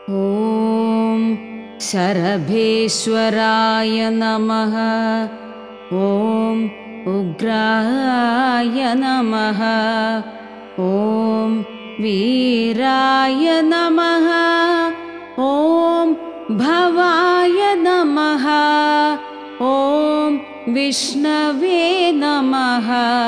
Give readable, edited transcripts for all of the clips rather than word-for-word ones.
ॐ शरभेश्वराय नमः। ॐ उग्राय नमः। ॐ वीराय नमः। ॐ भवाय नमः। ॐ विष्णवे नमः।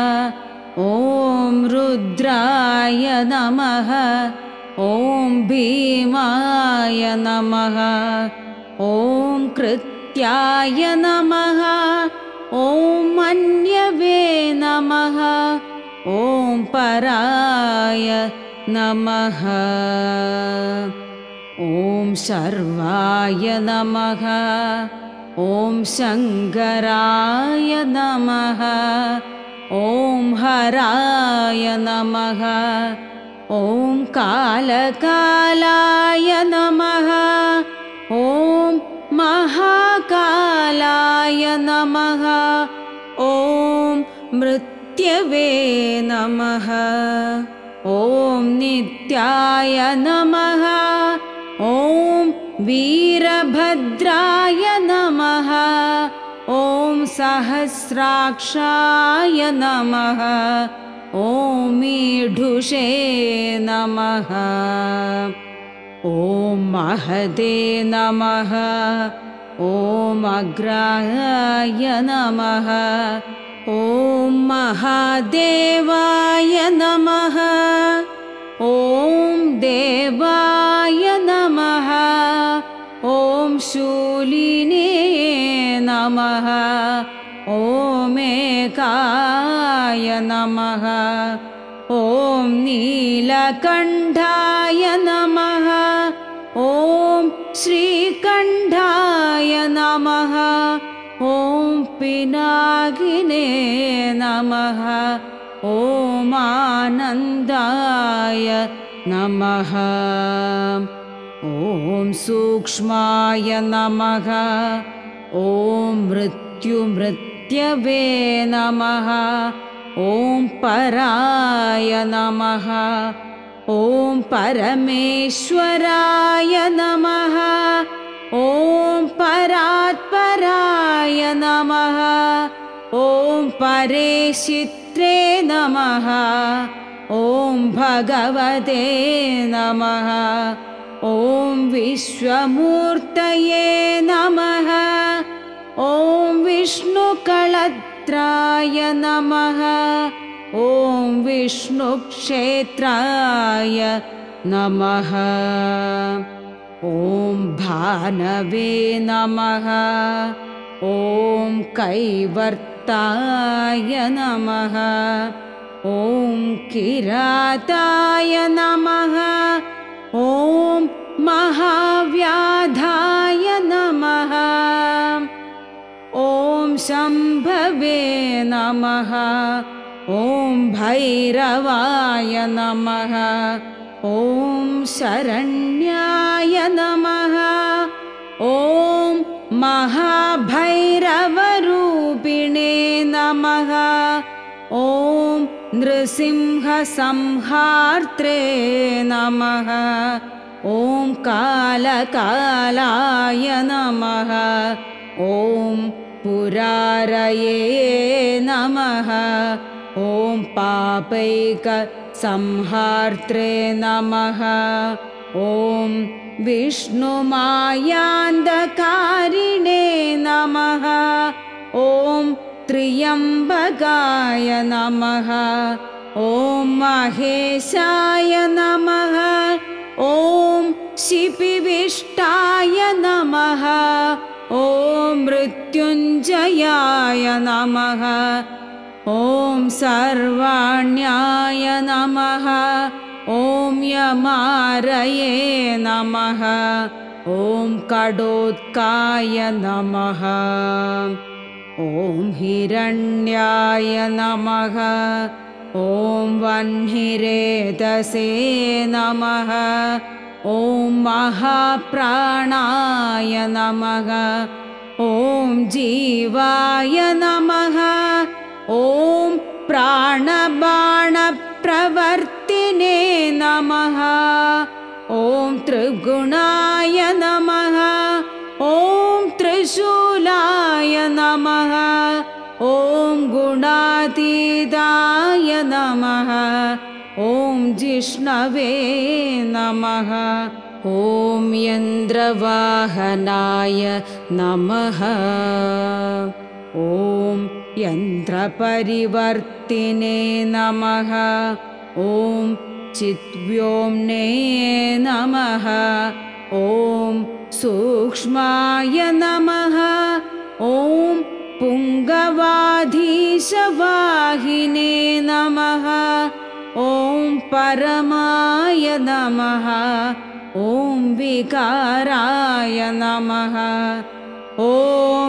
ॐ रुद्राय नमः। ॐ भीमाय नमः। ॐ कृत्याय नमः। ॐ मन्यवे नमः। ॐ पराय नमः। ॐ सर्वाय नमः। ॐ शङ्कराय नमः। ॐ हराय नमः। ॐ कालकालाय नमः। ॐ महाकालाय नमः। ॐ मृत्यवे नमः। ॐ नित्याय नमः। ॐ वीरभद्राय नमः। ॐ सहस्राक्षाय नमः। ॐ मीढुषे नमः। ॐ महदे नमः। ॐ अग्राय नमः। ॐ महादेवाय नमः। ॐ देवाय नमः। ॐ शूलिने नमः। ॐ एकाय नमः। ॐ नीलकण्ठाय नमः। ॐ श्रीकण्ठाय नमः। ॐ पिनाकिने नमः। ॐ आनन्दाय नमः। ॐ सूक्ष्माय नमः। ॐ मृत्युमृत्यवे नमः। ॐ पराय नमः। ॐ परमेश्वराय नमः। ॐ परात्पराय नमः। ॐ परेशित्रे नमः। ॐ भगवते नमः। ॐ विश्वमूर्तये नमः। ॐ विष्णुकळत्राय नमः। ॐ विष्णुक्षेत्राय नमः। ॐ भानवे नमः। ॐ कैवर्ताय नमः। ॐ किराताय नमः। ॐ महाव्याधाय नमः। ॐ शम्भवे नमः। ॐ भैरवाय नमः। ॐ शरण्याय नमः। ॐ महाभैरवरूपिणे नमः। ॐ नृसिंहसंहार्त्रे नमः। ॐ कालकालाय नमः। ॐ पुरारये नमः। ॐ पापैकसंहार्त्रे नमः। ॐ विष्णुमायान्धकारिणे नमः। ॐ त्र्यम्बकाय नमः। ॐ महेशाय नमः। ॐ शिपिविष्टाय नमः। ॐ मृत्युञ्जयाय नमः। ॐ सर्वाण्याय नमः। ॐ यमारये नमः। ॐ कडोत्काय नमः। ॐ हिरण्याय नमः। ॐ वह्निरेतसे नमः। ॐ महाप्राणाय नमः। ॐ जीवाय नमः। ॐ प्राणबाणप्रवर्तिने नमः। ॐ त्रिगुणाय नमः ॐ त्रिशूलाय नमः ॐ गुणातीताय नमः ॐ जिष्णवे नमः ॐ यन्द्रवाहनाय नमः ॐ यन्त्रपरिवर्तिने नमः ॐ चिद्व्योम्ने नमः ॐ सूक्ष्माय नमः ॐ पुङ्गवाधीशवाहिने नमः ॐ परमाय नमः ॐ विकाराय नमः ॐ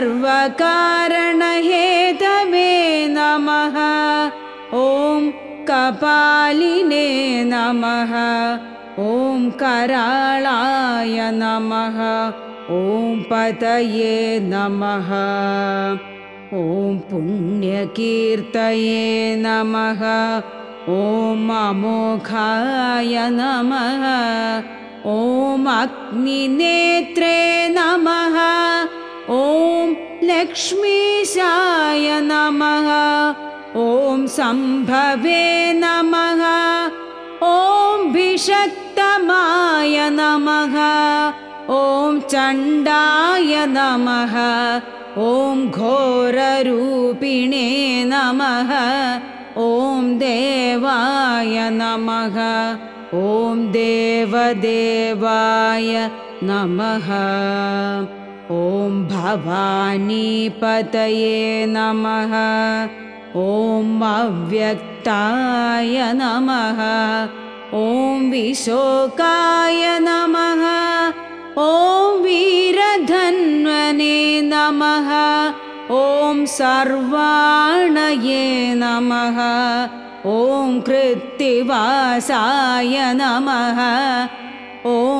सर्वकारणहेतवे नमः ॐ कपालिने नमः ॐ कराळाय नमः ॐ पतये नमः ॐ पुण्यकीर्तये नमः ॐ अमोघाय नमः ॐ अग्निनेत्रे नमः ॐ लक्ष्मीशाय नमः ॐ सम्भवे नमः ॐ भिषक्तमाय नमः ॐ चण्डाय नमः ॐ घोररूपिणे नमः ॐ देवाय नमः ॐ देवदेवाय नमः ॐ भवानीपतये नमः ॐ अव्यक्ताय नमः ॐ विशोकाय नमः ॐ वीरधन्वने नमः ॐ सर्वाणये नमः ॐ कृत्तिवासाय नमः ॐ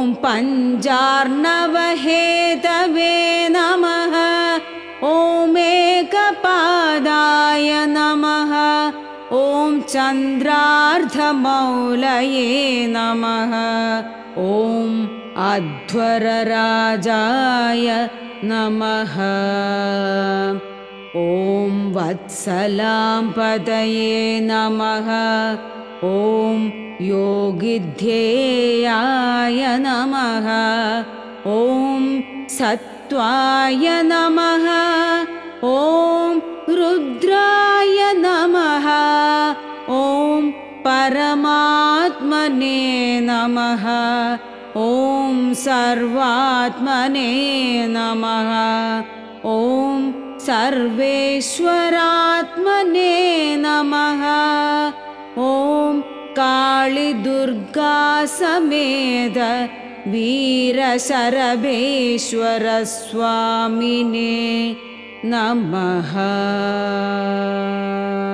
पञ्चार्णवहेतवे नमः ॐ एकपादाय नमः ॐ चन्द्रार्धमौलये नमः ॐ अध्वरराजाय नमः ॐ वत्सलाम्पतये नमः ॐ योगिध्येयाय नमः ॐ सत्त्वाय नमः ॐ रुद्राय नमः ॐ परमात्मने नमः ॐ सर्वात्मने नमः ॐ सर्वेश्वरात्मने नमः ॐ काळीदुर्गा समेत वीरशरभेश्वर स्वामिने नमः।